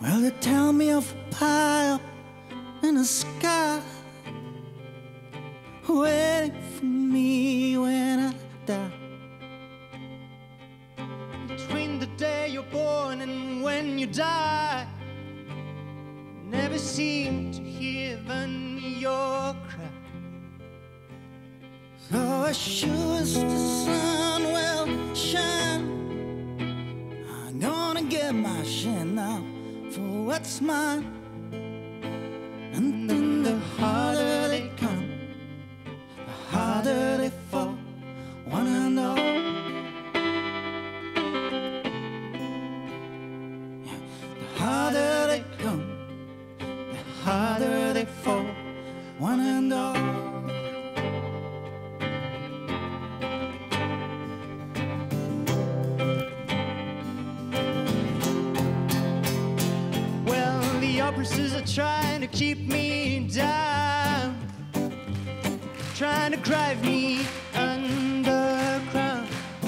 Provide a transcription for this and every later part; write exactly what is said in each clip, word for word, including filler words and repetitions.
Well, they tell me of a pile in the sky waiting for me when I die. Between the day you're born and when you die, never seem to hear your cry. So as sure as the sun will shine, I'm gonna get my share now for what's mine. And then the harder they come, the harder they fall, one and all. Yeah, the harder they come, the harder they fall, one and all. Well, the operas are trying to keep me down, trying to drive me underground.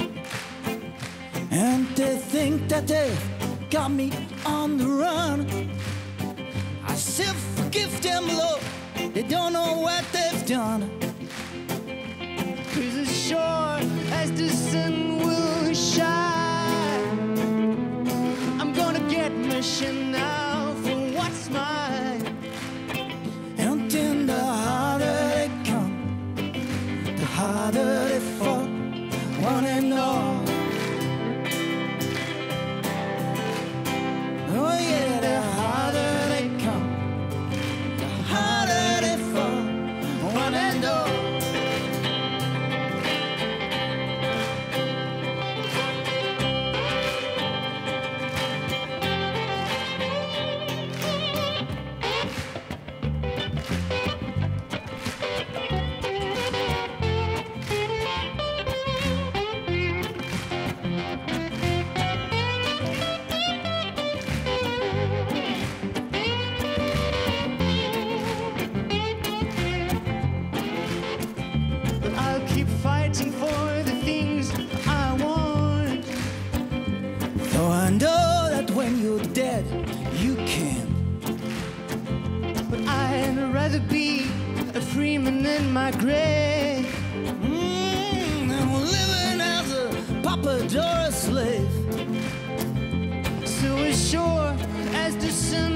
And they think that they've got me on the run. I still forgive them, Lord, they don't know what they've done. 'Cause as sure as the sun will shine, I'm gonna get my share now for what's mine. And then the harder they come, the harder they fall, one and all. Oh yeah, the harder they come, the harder they fall, one and all. Fighting for the things I want, though I know that when you're dead you can. But I'd rather be a free man in my grave mm, than living as a puppet or a slave. So as sure as the sun